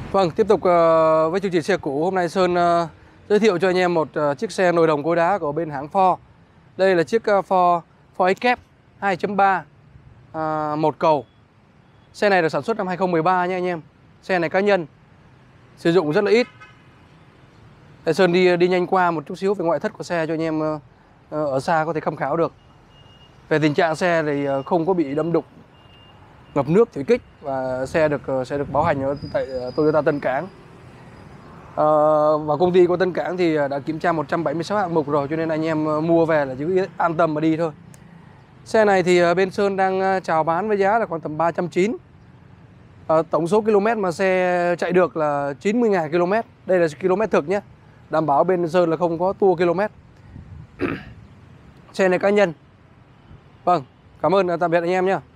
Vâng, tiếp tục với chương trình xe cũ. Hôm nay Sơn giới thiệu cho anh em một chiếc xe nồi đồng cối đá của bên hãng Ford. Đây là chiếc Ford Escape 2.3 một cầu. Xe này được sản xuất năm 2013 nha anh em. Xe này cá nhân, sử dụng rất là ít. Để Sơn đi nhanh qua một chút xíu về ngoại thất của xe cho anh em ở xa có thể tham khảo được. Về tình trạng xe thì không có bị đâm đụng, ngập nước, thủy kích, và xe được bảo hành ở tại Toyota Tân Cảng. Và công ty của Tân Cảng thì đã kiểm tra 176 hạng mục rồi, cho nên anh em mua về là chỉ an tâm mà đi thôi. Xe này thì bên Sơn đang chào bán với giá là khoảng tầm 390. Tổng số km mà xe chạy được là 90.000 km. Đây là km thực nhé, đảm bảo bên Sơn là không có tua km. Xe này cá nhân. Vâng, cảm ơn, tạm biệt anh em nhé.